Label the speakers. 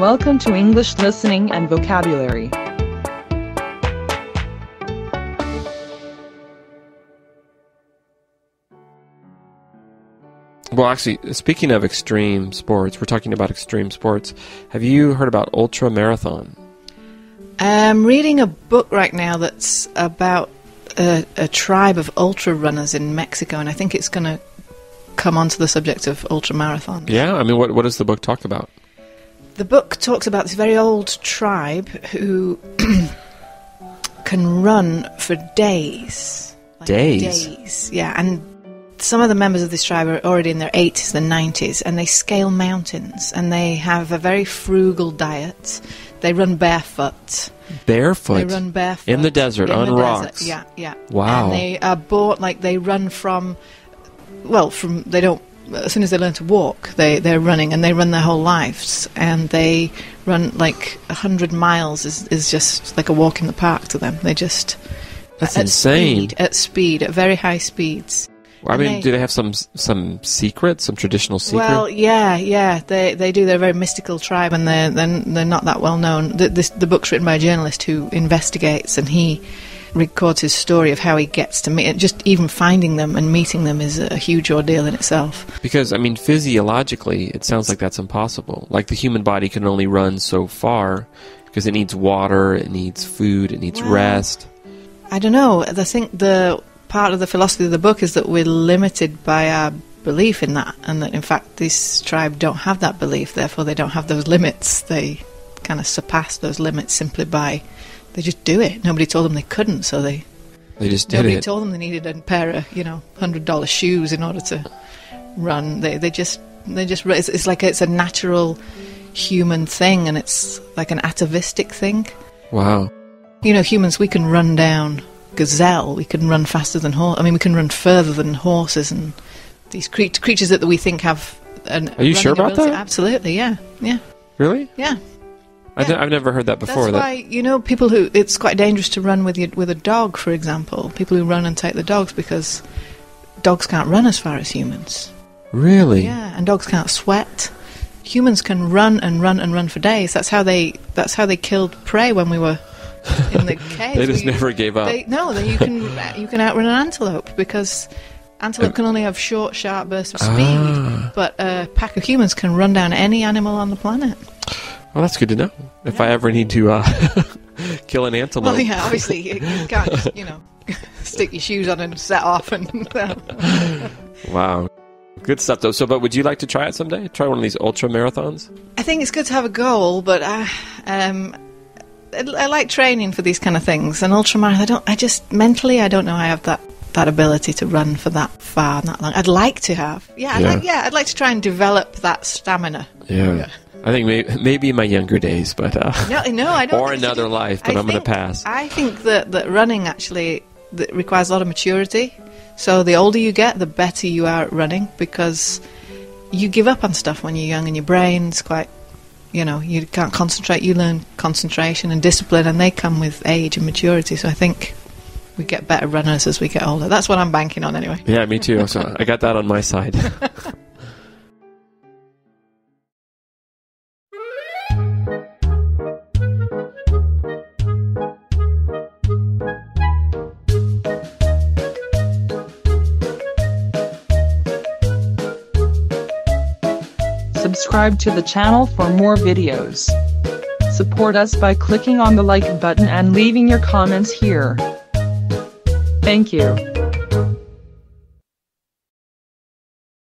Speaker 1: Welcome to English Listening and Vocabulary.
Speaker 2: Well, actually, speaking of extreme sports, we're talking about extreme sports. Have you heard about ultra marathon?
Speaker 3: I'm reading a book right now that's about a tribe of ultra runners in Mexico, and I think it's going to come onto the subject of ultra marathons.
Speaker 2: Yeah? I mean, what does the book talk about?
Speaker 3: The book talks about this very old tribe who can run for days.
Speaker 2: Days?
Speaker 3: Yeah, and some of the members of this tribe are already in their 80s and 90s, and they scale mountains, and they have a very frugal diet. They run barefoot.
Speaker 2: Barefoot?
Speaker 3: They run barefoot.
Speaker 2: In the desert, on rocks?
Speaker 3: Yeah, yeah.
Speaker 2: Wow.
Speaker 3: And they are they run they don't, as soon as they learn to walk, they're running, and they run their whole lives, and they run like 100 miles is just like a walk in the park to them. They just...
Speaker 2: That's insane.
Speaker 3: At very high speeds.
Speaker 2: I mean, do they have some secret, some traditional secret?
Speaker 3: Well, yeah, they do. They're a very mystical tribe, and they're not that well known. The book's written by a journalist who investigates, and he records his story of how he gets to meet it. Just even finding them and meeting them is a huge ordeal in itself.
Speaker 2: Because, I mean, physiologically, it sounds like that's impossible. Like, the human body can only run so far because it needs water, it needs food, it needs rest.
Speaker 3: I don't know. I think the part of the philosophy of the book is that we're limited by our belief in that, and that in fact this tribe don't have that belief, therefore they don't have those limits. They kind of surpass those limits simply by, they just do it. Nobody told them they couldn't, so they
Speaker 2: just did it.
Speaker 3: Nobody told them they needed a pair of $100 shoes in order to run. They just it's like it's a natural human thing, and it's like an atavistic thing.
Speaker 2: Wow.
Speaker 3: Humans, we can run down gazelle, we can run faster than we can run further than horses, and these creatures that we think have
Speaker 2: Are you sure about
Speaker 3: ability.
Speaker 2: that?
Speaker 3: Absolutely, yeah.
Speaker 2: Really?
Speaker 3: Yeah.
Speaker 2: I've never heard that before.
Speaker 3: That's why, people who, it's quite dangerous to run with a dog, for example. People who run and take the dogs, because dogs can't run as far as humans.
Speaker 2: Really?
Speaker 3: Yeah, and dogs can't sweat. Humans can run and run and run for days. That's how they killed prey when we were in the caves.
Speaker 2: They just never gave up.
Speaker 3: You can outrun an antelope, because antelope can only have short, sharp bursts of speed, but a pack of humans can run down any animal on the planet.
Speaker 2: Well, that's good to know. If I ever need to kill an antelope.
Speaker 3: Well, yeah, obviously you can't just, stick your shoes on and set off and...
Speaker 2: Wow. Good stuff, though. But would you like to try it someday? Try one of these ultra marathons?
Speaker 3: I think it's good to have a goal, but I like training for these kind of things. And ultramarathon, I don't know I have that ability to run for that far and that long. I'd like to have. I'd like to try and develop that stamina.
Speaker 2: Yeah. I think maybe in my younger days, but...
Speaker 3: No, I don't.
Speaker 2: Or another life, but I'm going to pass.
Speaker 3: I think that running actually requires a lot of maturity. So the older you get, the better you are at running, because you give up on stuff when you're young, and your brain's quite... you can't concentrate. You learn concentration and discipline, and they come with age and maturity. So I think we get better runners as we get older. That's what I'm banking on anyway.
Speaker 2: Yeah, me too. So I got that on my side.
Speaker 1: Subscribe to the channel for more videos. Support us by clicking on the like button and leaving your comments here. Thank you.